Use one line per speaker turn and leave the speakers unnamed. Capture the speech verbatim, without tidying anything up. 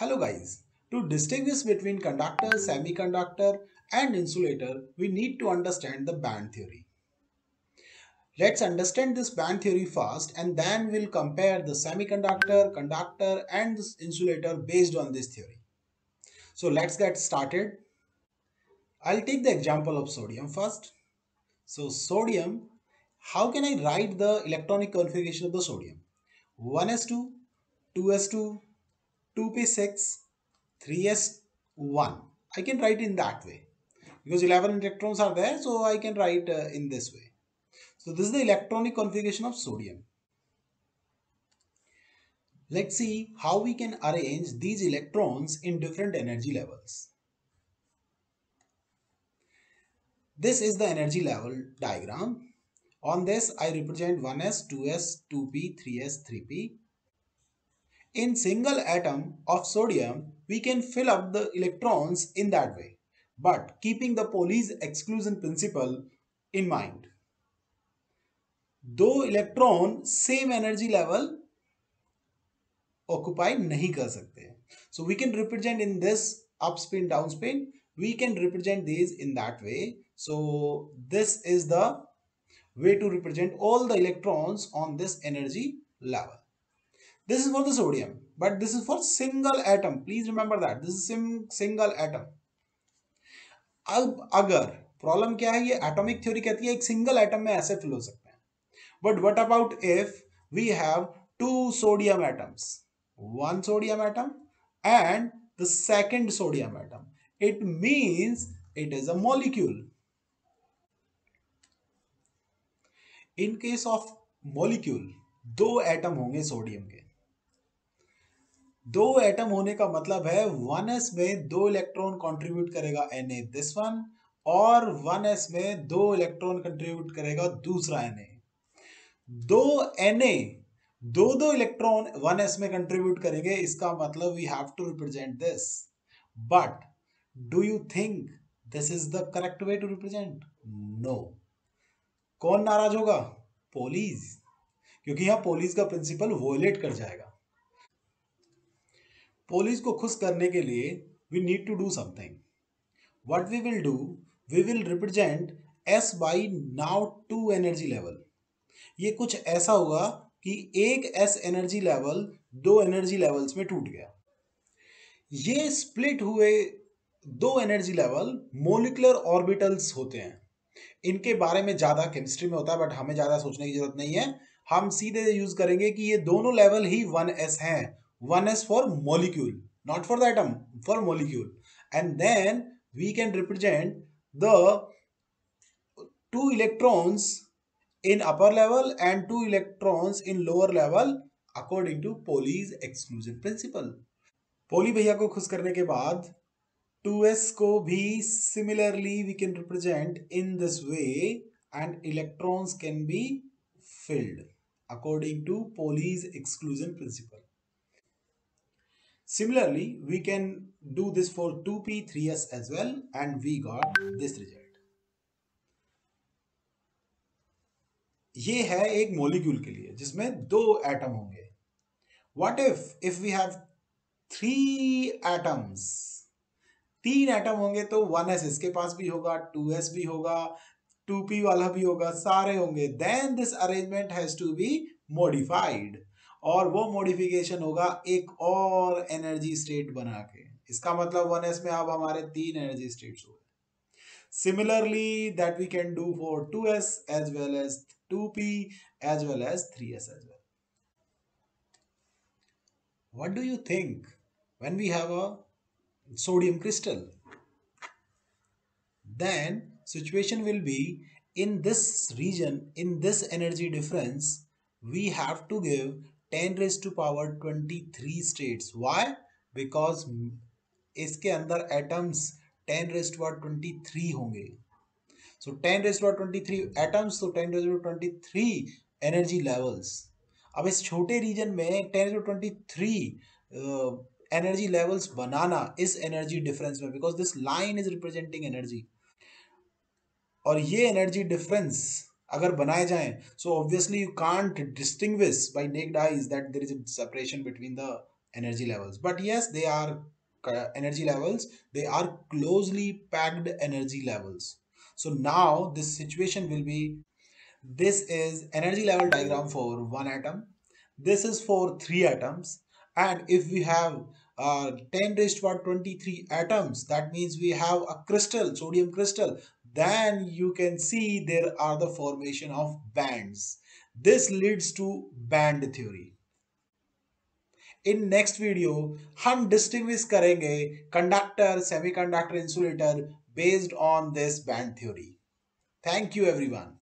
Hello guys. To distinguish between conductor, semiconductor and insulator, we need to understand the band theory. Let's understand this band theory first and then we'll compare the semiconductor, conductor and this insulator based on this theory. So let's get started. I'll take the example of sodium first. So sodium, how can I write the electronic configuration of the sodium? one s two, two s two, two p six, three s one. I can write in that way because eleven electrons are there, so I can write uh, in this way. So this is the electronic configuration of sodium. Let's see how we can arrange these electrons in different energy levels. This is the energy level diagram. On this I represent one s, two s, two p, three s, three p. In single atom of sodium, we can fill up the electrons in that way, but keeping the Pauli's exclusion principle in mind. दो electron same energy level occupy नहीं कर सकते so we can represent in this up spin down spin we can represent this in that way so this is the way to represent all the electrons on this energy level. This is for the sodium, but this is for single atom. Please remember that this is sim single atom. अब अगर problem क्या है, ये atomic theory कहती है एक single atom में ऐसे फिल हो सकते हैं. But what about if we have two sodium atoms? One sodium atom and the second sodium atom. It means it is a molecule. In case of molecule, दो atom होंगे sodium के. दो atom होने का मतलब है वन एस में दो इलेक्ट्रॉन कंट्रीब्यूट करेगा Na दिस वन, और वन एस में दो इलेक्ट्रॉन कंट्रीब्यूट करेगा दूसरा Na. दो Na दो दो इलेक्ट्रॉन वन एस में कंट्रीब्यूट करेंगे, इसका मतलब we have to represent this. But do you think this is the correct way to represent? No. कौन नाराज होगा? पोलीज, क्योंकि यहां पोलीज का प्रिंसिपल वोलेट कर जाएगा. पोलीज को खुश करने के लिए we need to do something. What we will do, we will represent S by now two energy level. ये कुछ ऐसा होगा कि एक एस एनर्जी लेवल दो एनर्जी लेवल्स में टूट गया. ये स्प्लिट हुए दो एनर्जी लेवल मोलिकुलर ऑर्बिटल्स होते हैं. इनके बारे में ज्यादा केमिस्ट्री में होता है, बट हमें ज्यादा सोचने की जरूरत नहीं है. हम सीधे यूज करेंगे कि ये दोनों लेवल ही वन एस हैं. One S for molecule, not for the atom, for molecule. And then we can represent the two electrons in upper level and two electrons in lower level according to Pauli's exclusion principle. Pauli भैया को खुश करने के बाद to S को भी similarly we can represent in this way and electrons can be filled according to Pauli's exclusion principle. Similarly, we can do this for two p, three s as well, and we got this result. ये है एक molecule के लिए जिसमें दो atom होंगे. What if if we have three atoms, तीन atom होंगे तो वन एस इसके पास भी होगा, टू एस भी होगा, टू पी वाला भी होगा, सारे होंगे. Then this arrangement has to be modified, और वो मॉडिफिकेशन होगा एक और एनर्जी स्टेट बना के. इसका मतलब वन एस में अब हमारे तीन एनर्जी स्टेट्स हो गए. Similarly, that we can do for two s as well as two p as well as three s as well. What do you think when we have a sodium crystal? Then situation will be in this region, in this energy difference, we have to give ten raised to power twenty-three states. Why? Because इसके अंदर atoms ten raised to power twenty-three होंगे. So ten raised to power twenty-three atoms, so ten raised to power twenty-three energy levels. अब इस छोटे reason में ten raised to power twenty-three energy levels बनाना इस energy difference में, because this line is representing energy. और ये energy difference अगर बनाए जाएं, so obviously you can't distinguish by naked eyes that there is a separation between the energy levels, but yes, they are uh, energy levels, they are closely packed energy levels. So now this situation will be, this is energy level diagram for one atom, this is for three atoms, and if we have uh, ten raised to power twenty-three atoms, that means we have a crystal, sodium crystal, then you can see there are the formation of bands. This leads to band theory. In next video हम distinguish करेंगे conductor, semiconductor, insulator based on this band theory. Thank you everyone.